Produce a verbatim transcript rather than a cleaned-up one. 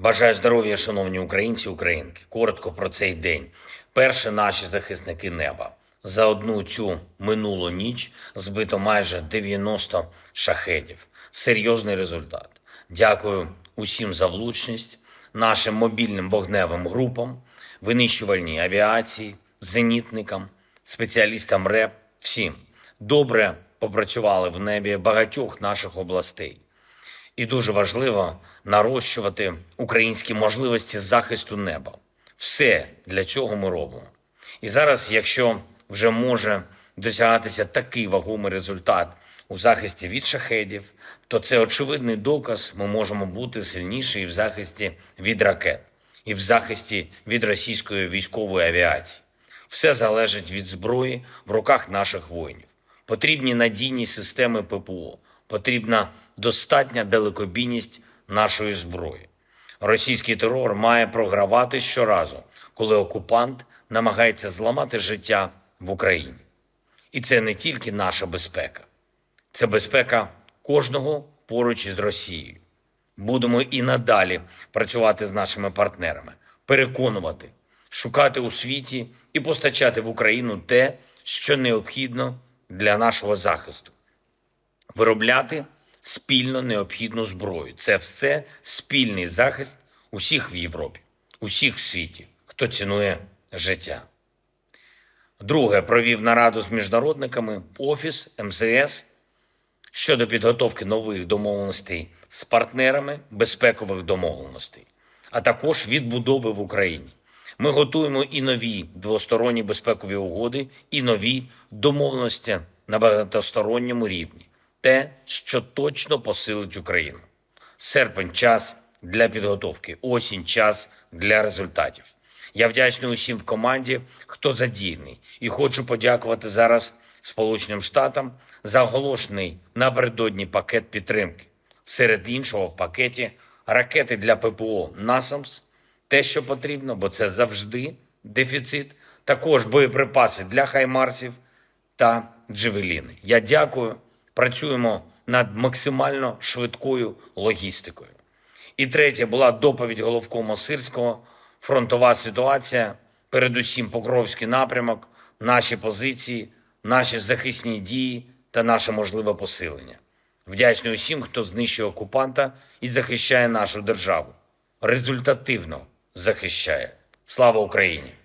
Бажаю здоров'я, шановні українці і українки. Коротко про цей день. Перше, наші захисники неба. За одну цю минулу ніч збито майже дев'яносто шахедів. Серйозний результат. Дякую усім за влучність, нашим мобільним вогневим групам, винищувальній авіації, зенітникам, спеціалістам РЕП, всім. Добре попрацювали в небі багатьох наших областей. І дуже важливо нарощувати українські можливості захисту неба. Все для цього ми робимо. І зараз, якщо вже може досягатися такий вагомий результат у захисті від шахедів, то це очевидний доказ, ми можемо бути сильніші і в захисті від ракет, і в захисті від російської військової авіації. Все залежить від зброї в руках наших воїнів. Потрібні надійні системи ППО, потрібна достатня далекобійність нашої зброї. Російський терор має програвати щоразу, коли окупант намагається зламати життя в Україні. І це не тільки наша безпека. Це безпека кожного поруч із Росією. Будемо і надалі працювати з нашими партнерами, переконувати, шукати у світі і постачати в Україну те, що необхідно для нашого захисту. Виробляти спільно необхідну зброю. Це все спільний захист усіх в Європі, усіх в світі, хто цінує життя. Друге, провів нараду з міжнародниками Офіс ем зе ес щодо підготовки нових домовленостей з партнерами, безпекових домовленостей, а також відбудови в Україні. Ми готуємо і нові двосторонні безпекові угоди, і нові домовленості на багатосторонньому рівні. Те, що точно посилить Україну. Серпень – час для підготовки, осінь – час для результатів. Я вдячний усім в команді, хто задіяний. І хочу подякувати зараз Сполученим Штатам за оголошений напередодні пакет підтримки. Серед іншого в пакеті ракети для ППО «Насамс», те, що потрібно, бо це завжди дефіцит, також боєприпаси для «Хаймарсів» та «Джевеліни». Я дякую. Працюємо над максимально швидкою логістикою. І третє, була доповідь головкому Сирського, фронтова ситуація, передусім Покровський напрямок, наші позиції, наші захисні дії та наше можливе посилення. Вдячний усім, хто знищує окупанта і захищає нашу державу. Результативно захищає. Слава Україні!